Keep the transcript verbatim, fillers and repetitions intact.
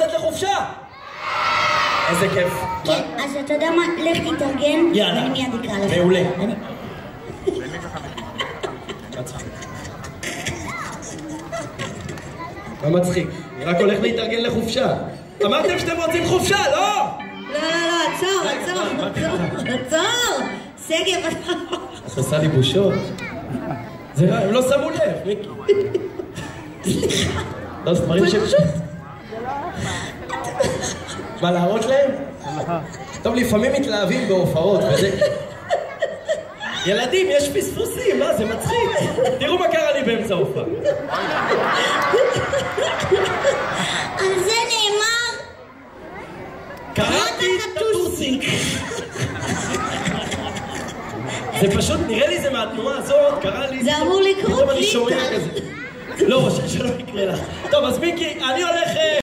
לצאת לחופשה? איזה כיף. כן, אז אתה יודע מה? לך תתארגן, ואני מיד אקרא לך. מעולה. מה מצחיק? אני רק הולך להתארגן לחופשה. אמרתם שאתם רוצים חופשה, לא? לא, לא, לא, עצור, עצור, עצור, עצור! שגב, אתה... את עושה לי בושות? זה רע, הם לא שמו לב, מיקי. לא, זה דברים ש... מה, להראות להם? טוב, לפעמים מתלהבים בהופעות, וזה... ילדים, יש פספוסים, מה? זה מצחיק. תראו מה קרה לי באמצע ההופעה. על זה נאמר... קראתי טטוסיק. זה פשוט, נראה לי זה מהתנועה הזאת, קרה לי... זה אמור לקרות לי. פתאום אני שומע כזה. לא, שלא יקרה לך. טוב, אז מיקי, אני הולך...